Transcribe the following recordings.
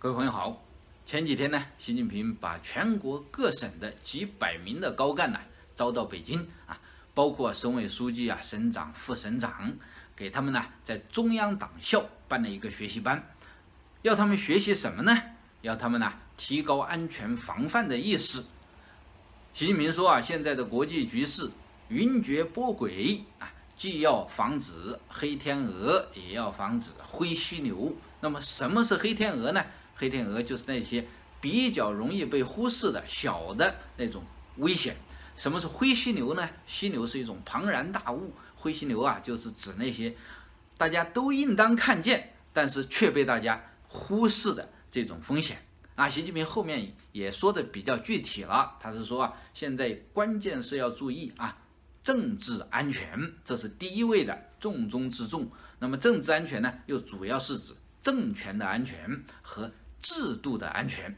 各位朋友好，前几天呢，习近平把全国各省的几百名的高干呢招到北京包括省委书记省长、副省长，给他们呢在中央党校办了一个学习班，要他们学习什么呢？要他们呢提高安全防范的意识。习近平说现在的国际局势云谲波诡既要防止黑天鹅，也要防止灰犀牛。那么什么是黑天鹅呢？黑天鹅就是那些比较容易被忽视的小的那种危险。什么是灰犀牛呢？犀牛是一种庞然大物，灰犀牛就是指那些大家都应当看见，但是却被大家忽视的这种风险。习近平后面也说的比较具体了，他是说现在关键是要注意政治安全，这是第一位的，重中之重。那么政治安全呢，又主要是指政权的安全和制度的安全。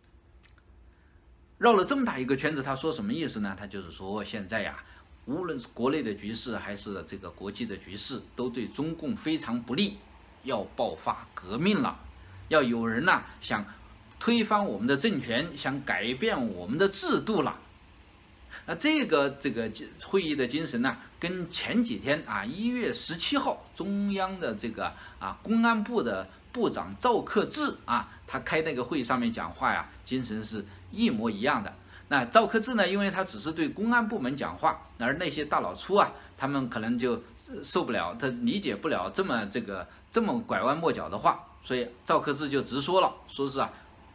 绕了这么大一个圈子，他说什么意思呢？他就是说现在无论是国内的局势还是这个国际的局势，都对中共非常不利，要爆发革命了，要有人想推翻我们的政权，想改变我们的制度了。那这个会议的精神呢，跟前几天1月17号中央的这个公安部的部长赵克志他开那个会上面讲话精神是一模一样的。那赵克志呢，因为他只是对公安部门讲话，而那些大老粗他们可能就受不了，他理解不了这么拐弯抹角的话，所以赵克志就直说了，说是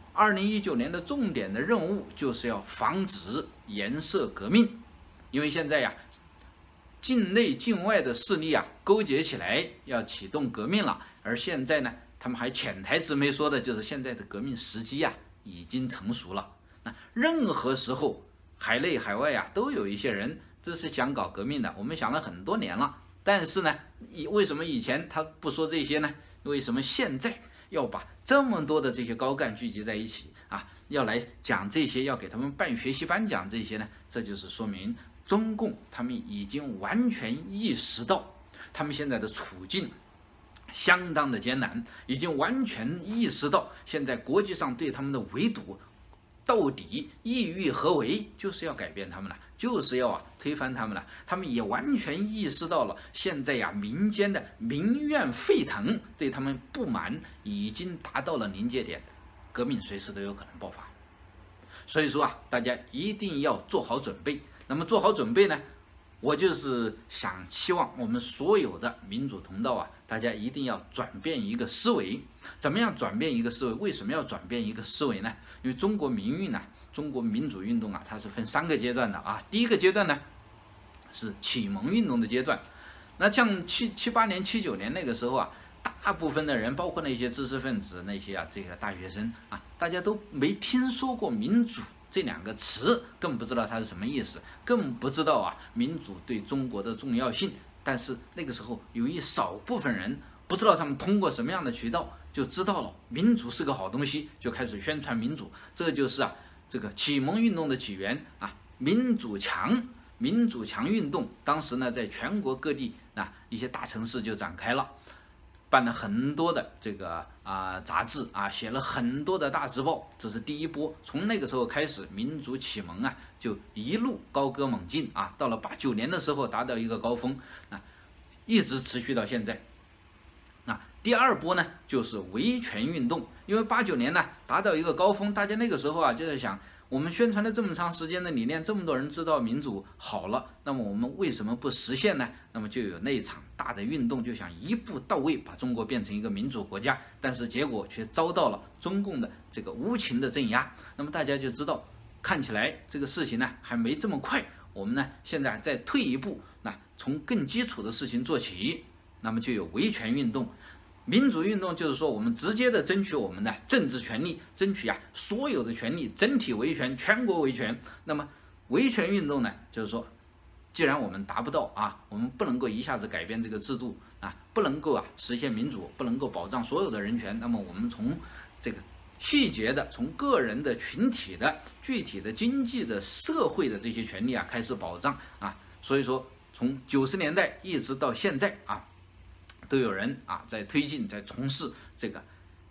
2019年的重点的任务就是要防止颜色革命，因为现在境内境外的势力勾结起来要启动革命了，而现在呢，他们还潜台词没说的就是现在的革命时机已经成熟了。那任何时候海内海外都有一些人这是想搞革命的，我们想了很多年了，但是呢，为什么以前他不说这些呢？为什么现在要把这么多的这些高干聚集在一起要来讲这些，要给他们办学习班讲这些呢？这就是说明中共他们已经完全意识到他们现在的处境相当的艰难，已经完全意识到现在国际上对他们的围堵到底意欲何为，就是要改变他们了，就是要推翻他们了。他们也完全意识到了现在民间的民怨沸腾，对他们不满已经达到了临界点，革命随时都有可能爆发。所以说大家一定要做好准备。那么做好准备呢，我就是希望我们所有的民主同道大家一定要转变一个思维。怎么样转变一个思维？为什么要转变一个思维呢？因为中国民运中国民主运动它是分3个阶段的第一个阶段呢是启蒙运动的阶段。那像78年、79年那个时候大部分的人，包括那些知识分子、那些这个大学生大家都没听说过民主这2个词，更不知道它是什么意思，更不知道民主对中国的重要性。但是那个时候有一少部分人不知道他们通过什么样的渠道就知道了民主是个好东西，就开始宣传民主。这就是这个启蒙运动的起源民主墙运动。当时呢，在全国各地一些大城市就展开了，办了很多的这个杂志写了很多的大字报，这是第一波。从那个时候开始，民主启蒙就一路高歌猛进到了89年的时候达到一个高峰一直持续到现在。第二波呢就是维权运动，因为89年呢达到一个高峰，大家那个时候就在想，我们宣传了这么长时间的理念，这么多人知道民主好了，那么我们为什么不实现呢？那么就有那一场大的运动，就想一步到位把中国变成一个民主国家，但是结果却遭到了中共的这个无情的镇压。那么大家就知道，看起来这个事情呢还没这么快，我们呢现在再退一步，从更基础的事情做起，那么就有维权运动。民主运动就是说，我们直接的争取我们的政治权利，争取所有的权利，整体维权，全国维权。那么维权运动呢，就是说，既然我们达不到我们不能够一下子改变这个制度不能够实现民主，不能够保障所有的人权，那么我们从这个细节的，从个人的、群体的、具体的、经济的、社会的这些权利开始保障所以说，从90年代一直到现在都有人在推进，在从事这个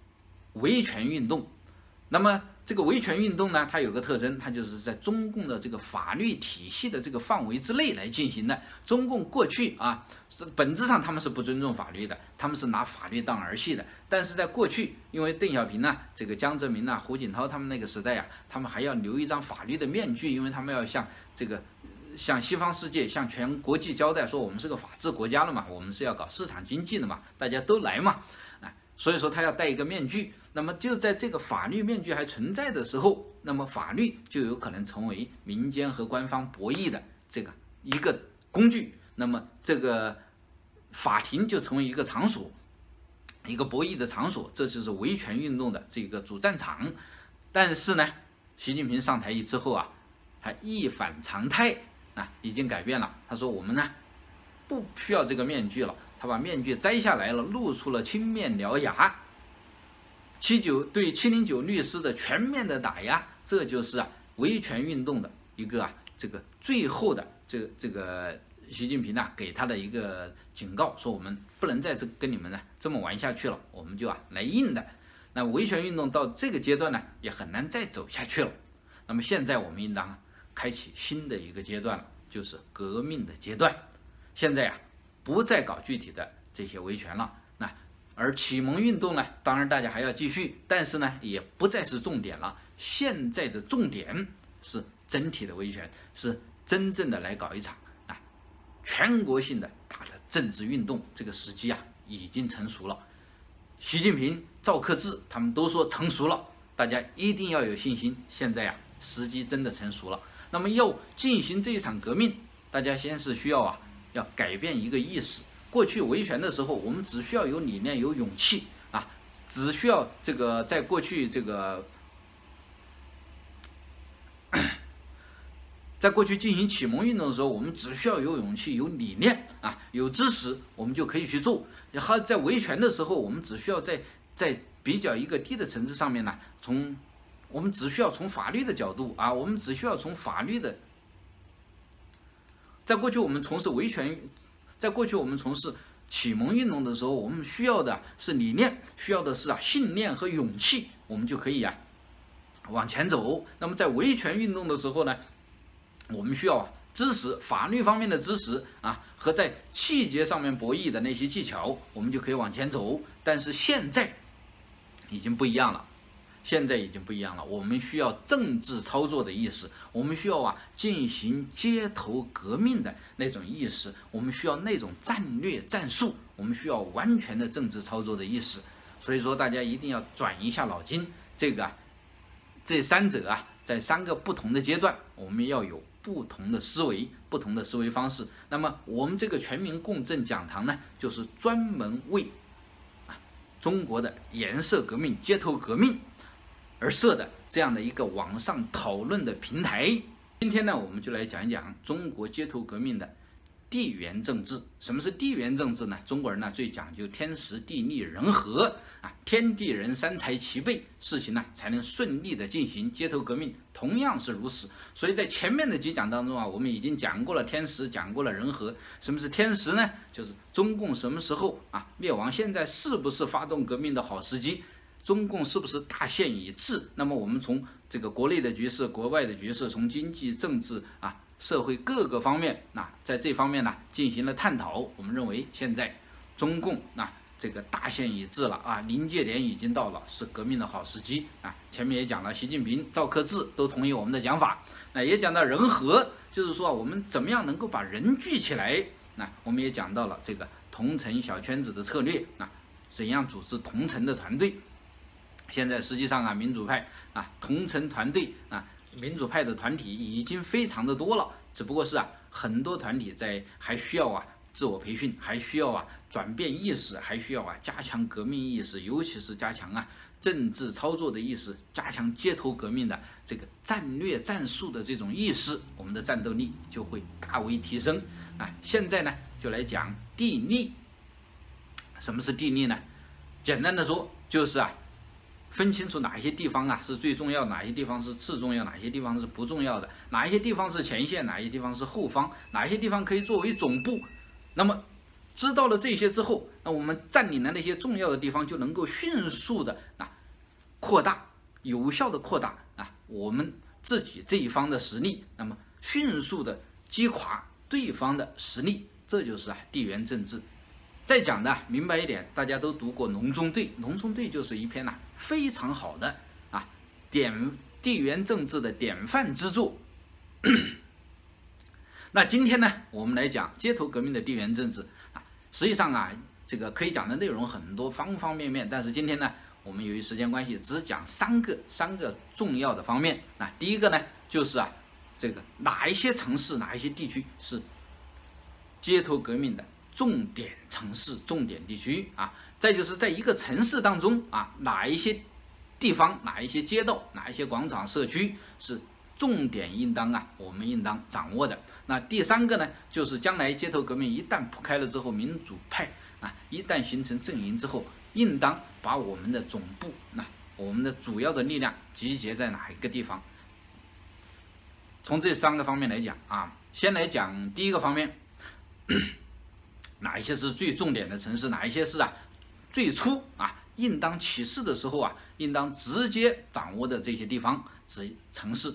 维权运动。那么这个维权运动呢，它有个特征，它就是在中共的这个法律体系的这个范围之内来进行的。中共过去啊，本质上他们是不尊重法律的，他们是拿法律当儿戏的。但是在过去，因为邓小平呐、这个江泽民呐、胡锦涛他们那个时代呀、他们还要留一张法律的面具，因为他们要向西方世界、向全国际交代说，我们是个法治国家了嘛，我们是要搞市场经济的嘛，大家都来嘛，所以说他要戴一个面具。那么就在这个法律面具还存在的时候，那么法律就有可能成为民间和官方博弈的这个一个工具。那么这个法庭就成为一个场所，一个博弈的场所，这就是维权运动的这个主战场。但是呢，习近平上台之后啊，他一反常态啊，已经改变了。他说我们呢不需要这个面具了，他把面具摘下来了，露出了青面獠牙。对709律师的全面的打压，这就是维权运动的一个这个最后的这个习近平给他的一个警告，说我们不能再跟你们这么玩下去了，我们就来硬的。那维权运动到这个阶段呢，也很难再走下去了。那么现在我们应当开启新的一个阶段了，就是革命的阶段。现在不再搞具体的这些维权了。而启蒙运动呢，当然大家还要继续，但是呢，也不再是重点了。现在的重点是整体的维权，是真正的来搞一场全国性的大的政治运动。这个时机已经成熟了。习近平、赵克志他们都说成熟了，大家一定要有信心。现在时机真的成熟了。那么要进行这一场革命，大家先是需要要改变一个意识。过去维权的时候，我们只需要有理念、有勇气只需要在过去在过去进行启蒙运动的时候，我们只需要有勇气、有理念有知识，我们就可以去做。然后在维权的时候，我们只需要在比较一个低的层次上面我们只需要从法律的角度我们只需要从法律的。在过去我们从事维权。在过去我们从事启蒙运动的时候，我们需要的是理念，需要的是信念和勇气，我们就可以往前走。那么在维权运动的时候呢，我们需要知识，法律方面的知识和在细节上面博弈的那些技巧，我们就可以往前走。但是现在已经不一样了。我们需要政治操作的意识，我们需要进行街头革命的那种意识，我们需要那种战略战术，我们需要完全的政治操作的意识。所以说大家一定要转一下脑筋，这三者在3个不同的阶段，我们要有不同的思维、不同的思维方式。那么我们这个全民共振讲堂呢，就是专门为中国的颜色革命、街头革命而设的这样的一个网上讨论的平台。今天呢，我们就来讲一讲中国街头革命的地缘政治。什么是地缘政治呢？中国人最讲究天时地利人和天地人三才齐备，事情才能顺利的进行。街头革命同样是如此。所以在前面的几讲当中我们已经讲过了天时，讲过了人和。什么是天时呢？就是中共什么时候灭亡，现在是不是发动革命的好时机？中共是不是大限已至？那么我们从这个国内的局势、国外的局势，从经济、政治社会各个方面在这方面进行了探讨。我们认为现在中共这个大限已至了临界点已经到了，是革命的好时机前面也讲了，习近平、赵克志都同意我们的讲法。也讲到人和，就是说我们怎么样能够把人聚起来。我们也讲到了这个同城小圈子的策略怎样组织同城的团队。现在实际上民主派同城团队民主派的团体已经非常的多了，只不过是很多团体还需要自我培训，还需要转变意识，还需要加强革命意识，尤其是加强政治操作的意识，加强街头革命的这个战略战术的这种意识，我们的战斗力就会大为提升。现在呢就来讲地利。什么是地利呢？简单的说就是分清楚哪些地方是最重要，哪些地方是次重要，哪些地方是不重要的，哪些地方是前线，哪些地方是后方，哪些地方可以作为总部。那么知道了这些之后，那我们占领了那些重要的地方，就能够迅速的扩大，有效的扩大啊我们自己这一方的实力，那么迅速的击垮对方的实力，这就是地缘政治。再讲的明白一点，大家都读过《隆中对》，《隆中对》就是一篇非常好的地缘政治的典范之作。那今天呢，我们来讲街头革命的地缘政治实际上这个可以讲的内容很多，方方面面，但是今天呢，我们由于时间关系，只讲三个重要的方面。第一个呢，就是这个哪一些城市、哪一些地区是街头革命的重点城市、重点地区再就是在一个城市当中哪一些地方、哪一些街道、哪一些广场、社区是重点我们应当掌握的。那第三个呢，就是将来街头革命一旦铺开了之后，民主派一旦形成阵营之后，应当把我们的总部我们的主要的力量集结在哪一个地方。从这三个方面来讲先来讲第一个方面，哪一些是最重点的城市，哪一些是最初应当起事的时候应当直接掌握的这些地方城市。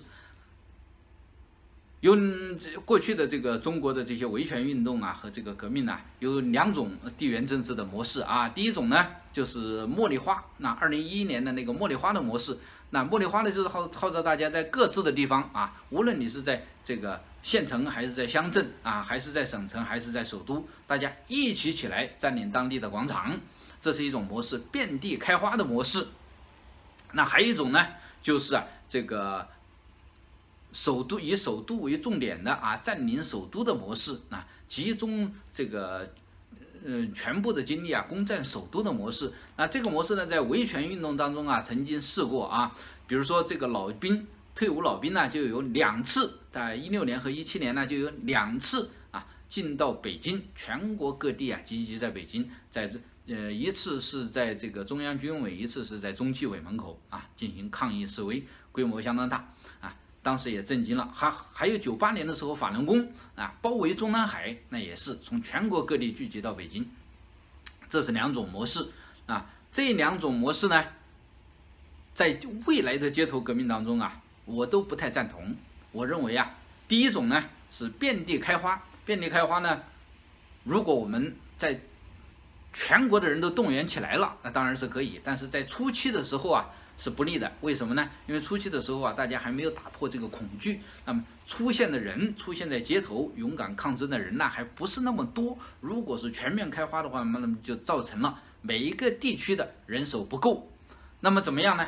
有过去的这个中国的这些维权运动和这个革命有两种地缘政治的模式第一种呢就是茉莉花，2011年的那个茉莉花的模式。那茉莉花呢，就是号召大家在各自的地方无论你是在这个县城还是在乡镇还是在省城还是在首都，大家一起来占领当地的广场，这是一种模式，遍地开花的模式。那还有一种呢，就是这个以首都为重点的占领首都的模式集中这个全部的精力攻占首都的模式。那这个模式呢，在维权运动当中曾经试过比如说这个退伍老兵呢，就有2次，在16年和17年呢，就有2次进到北京，全国各地集结在北京，一次是在这个中央军委，一次是在中纪委门口进行抗议示威，规模相当大当时也震惊了。还有98年的时候，法轮功包围中南海，那也是从全国各地聚集到北京。这是2种模式这2种模式呢，在未来的街头革命当中我都不太赞同。我认为第一种呢是遍地开花。遍地开花呢，如果我们在全国的人都动员起来了，那当然是可以，但是在初期的时候是不利的。为什么呢？因为初期的时候大家还没有打破这个恐惧，那么出现在街头勇敢抗争的人还不是那么多。如果是全面开花的话，那么就造成了每一个地区的人手不够。那么怎么样呢？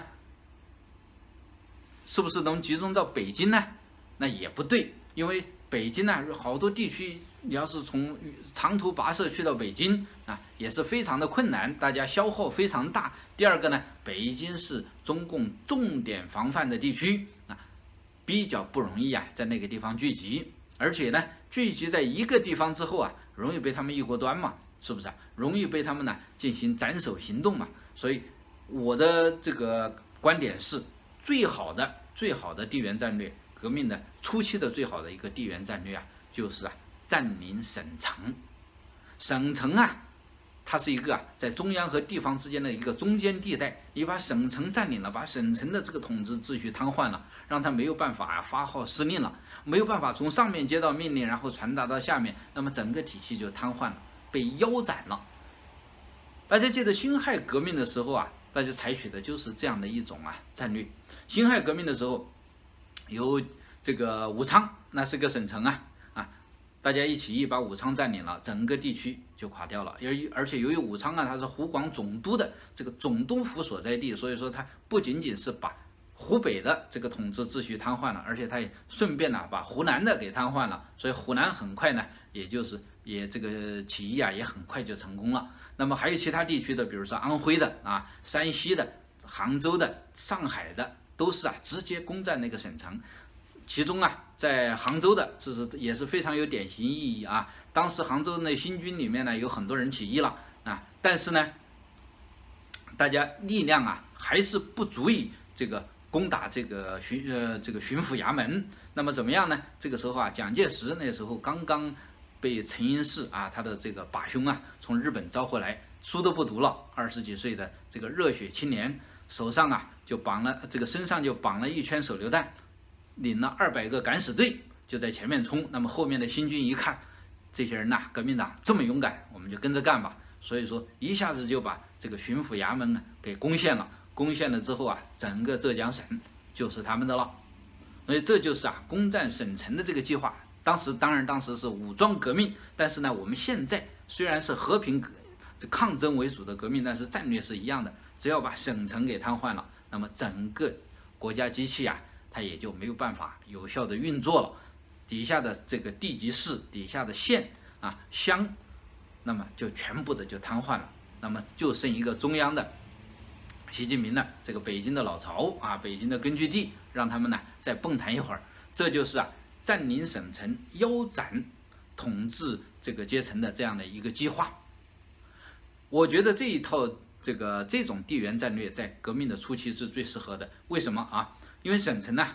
是不是能集中到北京呢？那也不对，因为北京好多地区，你要是从长途跋涉去到北京也是非常的困难，大家消耗非常大。第二个呢，北京是中共重点防范的地区比较不容易在那个地方聚集，而且呢，聚集在一个地方之后容易被他们一锅端嘛，是不是容易被他们进行斩首行动嘛。所以我的这个观点是，最好的地缘战略，革命的初期的最好的一个地缘战略就是占领省城。省城它是一个在中央和地方之间的一个中间地带，你把省城占领了，把省城的这个统治秩序瘫痪了，让它没有办法发号施令了，没有办法从上面接到命令然后传达到下面，那么整个体系就瘫痪了，被腰斩了。大家记得辛亥革命的时候大家采取的就是这样的一种战略。辛亥革命的时候，有这个武昌，那是个省城大家一起义把武昌占领了，整个地区就垮掉了。而且由于武昌它是湖广总督的这个总督府所在地，所以说它不仅仅是把湖北的这个统治秩序瘫痪了，而且它也顺便把湖南的给瘫痪了。所以湖南很快呢，也这个起义也很快就成功了。那么还有其他地区的，比如说安徽的山西的、杭州的、上海的，都是直接攻占那个省城。其中在杭州的也是非常有典型意义当时杭州那新军里面呢，有很多人起义了但是呢，大家力量还是不足以这个攻打这个巡抚衙门。那么怎么样呢？这个时候蒋介石那时候刚刚被陈寅恪他的这个把兄从日本招回来，书都不读了，20几岁的这个热血青年， 手上啊就绑了身上就绑了一圈手榴弹，领了200个敢死队就在前面冲。那么后面的新军一看，这些人呐，革命党这么勇敢，我们就跟着干吧。所以说一下子就把这个巡抚衙门给攻陷了。攻陷了之后啊，整个浙江省就是他们的了。所以这就是攻占省城的这个计划。当时是武装革命，但是呢，我们现在虽然是和平抗争为主的革命，但是战略是一样的。只要把省城给瘫痪了，那么整个国家机器啊，它也就没有办法有效的运作了。底下的这个地级市、底下的县啊、乡，那么就全部的就瘫痪了。那么就剩一个中央的习近平的这个北京的老巢啊，北京的根据地，让他们呢再蹦跶一会儿。这就是占领省城、腰斩统治这个阶层的这样的一个计划。我觉得这一套这种地缘战略在革命的初期是最适合的。为什么啊？因为省城呢，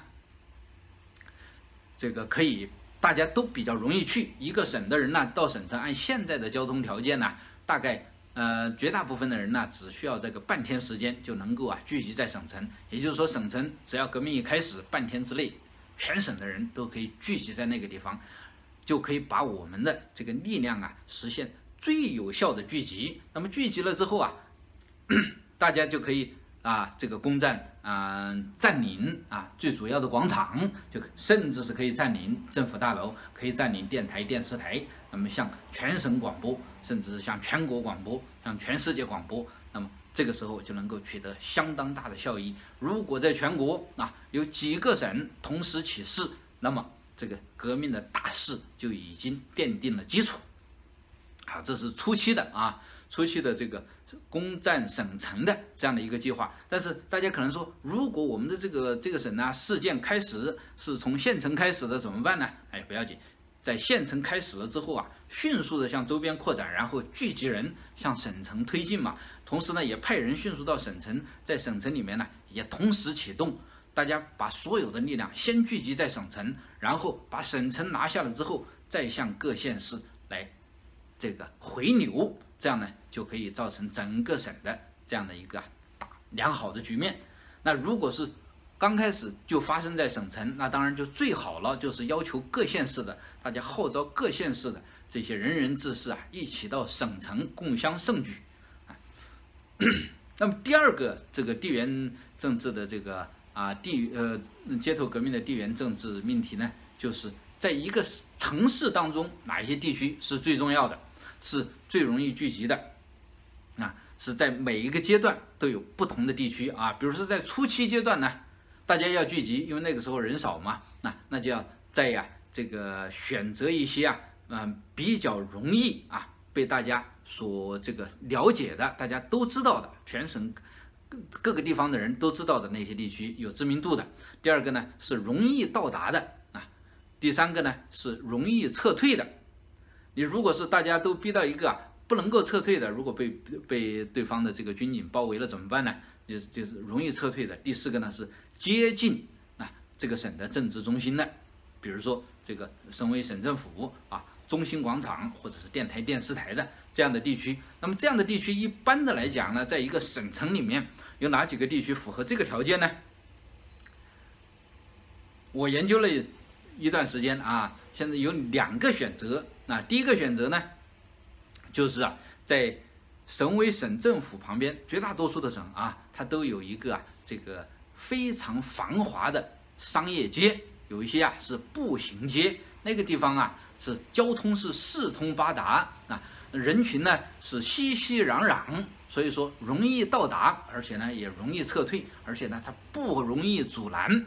这个可以大家都比较容易去，一个省的人呢到省城，按现在的交通条件呢，大概绝大部分的人呢只需要这个半天时间就能够聚集在省城。也就是说，省城只要革命一开始，半天之内，全省的人都可以聚集在那个地方，就可以把我们的这个力量实现最有效的聚集。那么聚集了之后大家就可以这个攻占占领最主要的广场，就甚至是可以占领政府大楼，可以占领电台、电视台。那么向全省广播，甚至是向全国广播，向全世界广播。那么这个时候就能够取得相当大的效益。如果在全国有几个省同时起事，那么这个革命的大势就已经奠定了基础。这是初期的这个攻占省城的这样的一个计划。但是大家可能说，如果我们的这个省事件开始是从县城开始的怎么办呢？不要紧，在县城开始了之后迅速的向周边扩展，然后聚集人向省城推进嘛。同时呢，也派人迅速到省城，在省城里面呢也同时启动，大家把所有的力量先聚集在省城，然后把省城拿下了之后，再向各县市来这个回流，这样呢就可以造成整个省的这样的一个良好的局面。那如果是刚开始就发生在省城，那当然就最好了，就是要求各县市的大家号召各县市的这些人人志士一起到省城共襄盛举那么第二个这个地缘政治的这个街头革命的地缘政治命题呢，就是在一个城市当中，哪一些地区是最重要的，是最容易聚集的是在每一个阶段都有不同的地区比如说在初期阶段呢，大家要聚集，因为那个时候人少嘛，那就要在这个选择一些比较容易被大家所这个了解的，大家都知道的，全省各个地方的人都知道的那些地区，有知名度的。第二个呢是容易到达的第三个呢是容易撤退的。你如果是大家都逼到一个不能够撤退的，如果被对方的这个军警包围了怎么办呢？就是容易撤退的。第四个呢是接近这个省的政治中心的，比如说这个省委省政府中心广场或者是电台电视台的这样的地区。那么这样的地区一般的来讲呢，在一个省城里面有哪几个地区符合这个条件呢？我研究了一段时间现在有2个选择。第一个选择呢，就是在省委省政府旁边，绝大多数的省它都有一个这个非常繁华的商业街，有一些是步行街，那个地方是交通是四通八达人群呢是熙熙攘攘，所以说容易到达，而且呢也容易撤退，而且呢它不容易阻拦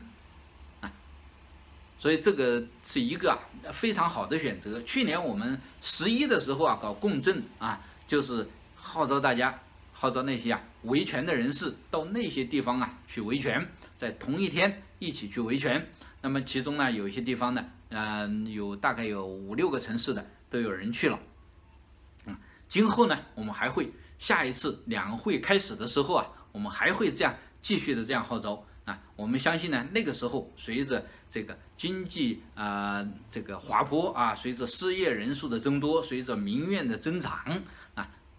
所以这个是一个非常好的选择。去年我们11的时候搞共振就是号召大家，号召那些维权的人士到那些地方去维权，在同一天一起去维权。那么其中呢有一些地方呢大概有5、6个城市的都有人去了今后呢我们还会下一次两会开始的时候我们还会这样继续的这样号召我们相信呢，那个时候随着这个经济这个滑坡随着失业人数的增多，随着民怨的增长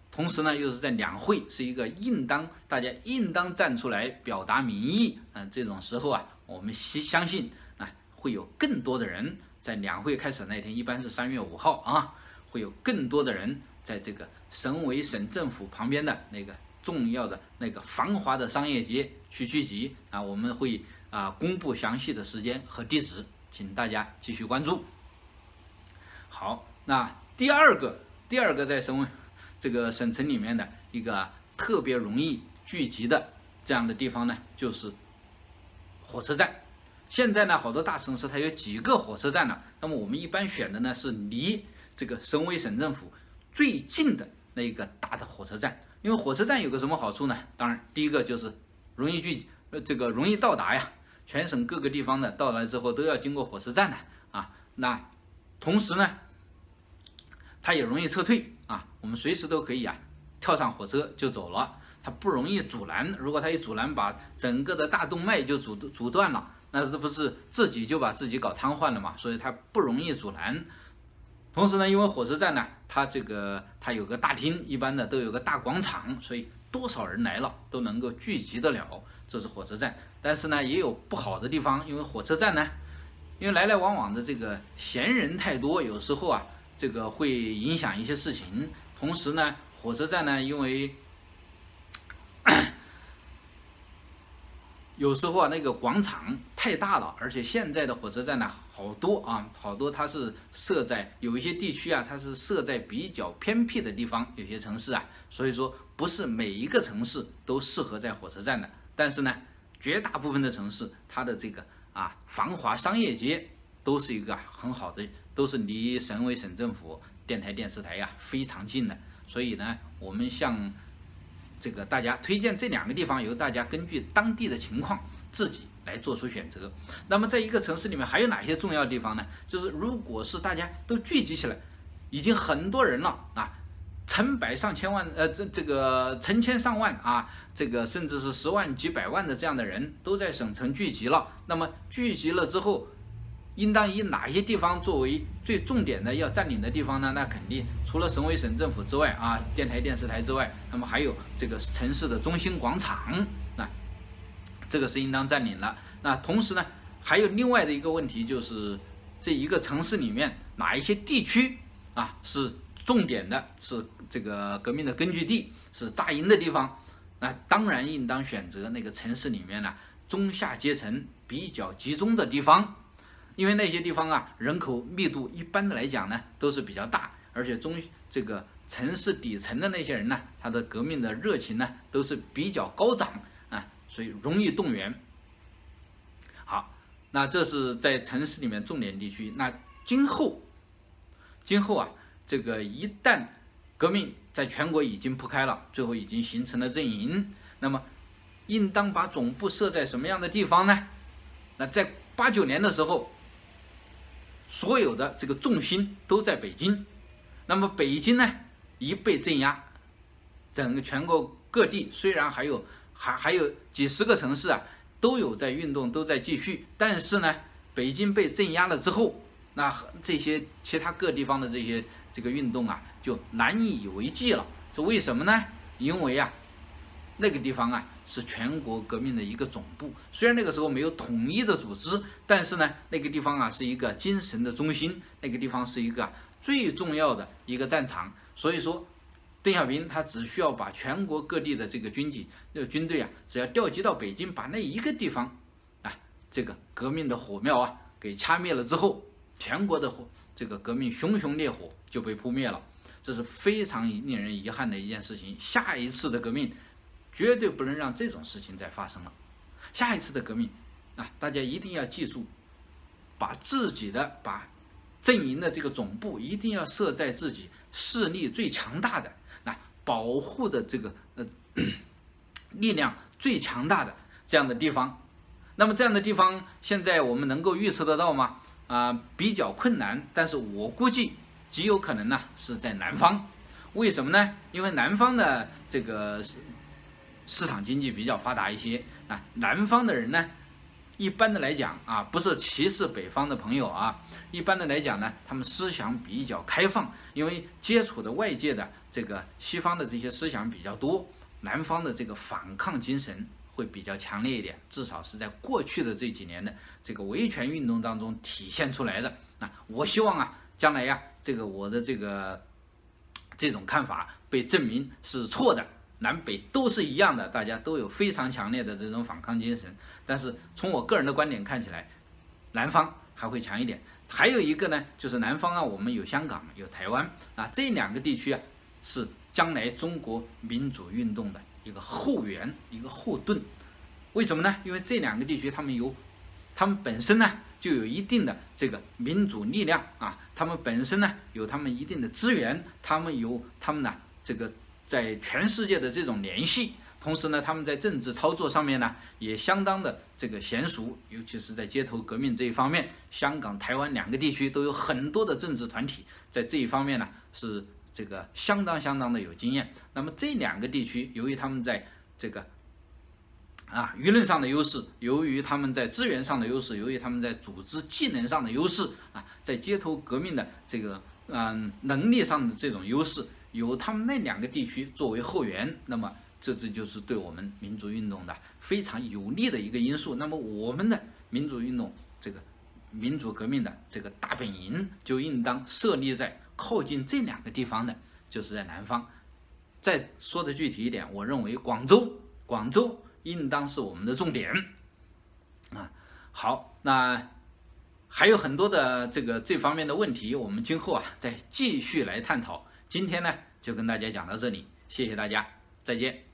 同时呢又是在两会，是一个大家应当站出来表达民意，这种时候啊，我们相信啊会有更多的人在两会开始那天，一般是3月5号啊，会有更多的人在这个省委省政府旁边的那个重要的那个繁华的商业街去聚集啊，我们会公布详细的时间和地址，请大家继续关注。好，那第二个在这个省城里面的一个特别容易聚集的这样的地方呢，就是火车站。现在呢，好多大城市它有几个火车站了，那么我们一般选的呢是离这个省委省政府最近的那一个大的火车站。因为火车站有个什么好处呢？当然，第一个就是容易到达呀，全省各个地方的到来之后都要经过火车站的啊。那同时呢，它也容易撤退啊，我们随时都可以跳上火车就走了，它不容易阻拦。如果它一阻拦，把整个的大动脉就阻断了，那这不是自己就把自己搞瘫痪了嘛？所以它不容易阻拦。同时呢，因为火车站呢，它有个大厅，一般的都有个大广场，所以多少人来了都能够聚集得了，这是火车站。但是呢，也有不好的地方，因为火车站呢，因为来来往往的这个闲人太多，有时候这个会影响一些事情。同时呢，火车站呢，因为有时候那个广场太大了，而且现在的火车站呢好多它是设在有一些地区它是设在比较偏僻的地方，有些城市所以说不是每一个城市都适合在火车站的。但是呢，绝大部分的城市它的这个繁华商业街都是一个很好的，都是离省委省政府、电台电视台非常近的。所以呢，我们向这个大家推荐这2个地方，由大家根据当地的情况自己来做出选择。那么在一个城市里面还有哪些重要的地方呢？就是如果是大家都聚集起来，已经很多人了成百上千万这个成千上万这个甚至是10万几百万的这样的人都在省城聚集了。那么聚集了之后，应当以哪些地方作为最重点的要占领的地方呢？那肯定除了省委省政府之外电台电视台之外，那么还有这个城市的中心广场，那这个是应当占领了。那同时呢，还有另外的一个问题，就是这一个城市里面哪一些地区是重点的，是这个革命的根据地，是扎营的地方。那当然应当选择那个城市里面中下阶层比较集中的地方。因为那些地方人口密度一般的来讲呢都是比较大，而且这个城市底层的那些人呢，他的革命的热情呢都是比较高涨所以容易动员。好，那这是在城市里面重点地区。那今后这个一旦革命在全国已经铺开了，最后已经形成了阵营，那么应当把总部设在什么样的地方呢？那在89年的时候，所有的这个重心都在北京，那么北京呢一被镇压，整个全国各地虽然还有几十个城市都有在运动，都在继续，但是呢，北京被镇压了之后，那这些其他各地方的这个运动就难以为继了。是为什么呢？因为那个地方是全国革命的一个总部，虽然那个时候没有统一的组织，但是呢，那个地方是一个精神的中心，那个地方是一个最重要的一个战场。所以说，邓小平他只需要把全国各地的这个军队只要调集到北京，把那一个地方这个革命的火苗给掐灭了之后，全国的这个革命熊熊烈火就被扑灭了。这是非常令人遗憾的一件事情。下一次的革命绝对不能让这种事情再发生了。下一次的革命大家一定要记住，把阵营的这个总部一定要设在自己势力最强大的保护的这个力量最强大的这样的地方。那么这样的地方现在我们能够预测得到吗？比较困难，但是我估计极有可能是在南方。为什么呢？因为南方的这个市场经济比较发达一些南方的人呢， 一般的来讲啊，不是歧视北方的朋友啊，一般的来讲呢，他们思想比较开放，因为接触的外界的这个西方的这些思想比较多，南方的这个反抗精神会比较强烈一点，至少是在过去的这几年的这个维权运动当中体现出来的。那我希望啊，将来呀，这个我的这种看法被证明是错的。南北都是一样的，大家都有非常强烈的这种反抗精神。但是从我个人的观点看起来，南方还会强一点。还有一个呢，就是南方啊，我们有香港，有台湾啊，这两个地区啊，是将来中国民主运动的一个后援，一个后盾。为什么呢？因为这两个地区他们本身呢就有一定的这个民主力量啊，他们本身呢有他们一定的资源，他们有他们呢这个在全世界的这种联系，同时呢他们在政治操作上面呢也相当的这个娴熟，尤其是在街头革命这一方面，香港、台湾两个地区都有很多的政治团体在这一方面呢是这个相当的有经验。那么这两个地区由于他们在这个舆论上的优势，由于他们在资源上的优势，由于他们在组织技能上的优势啊，在街头革命的这个能力上的这种优势，有他们那两个地区作为后援，那么这就是对我们民主运动的非常有利的一个因素。那么我们的民主运动这个民主革命的这个大本营就应当设立在靠近这两个地方的，就是在南方。再说的具体一点，我认为广州应当是我们的重点啊。好，那还有很多的这方面的问题，我们今后啊再继续来探讨。今天呢就跟大家讲到这里，谢谢大家，再见。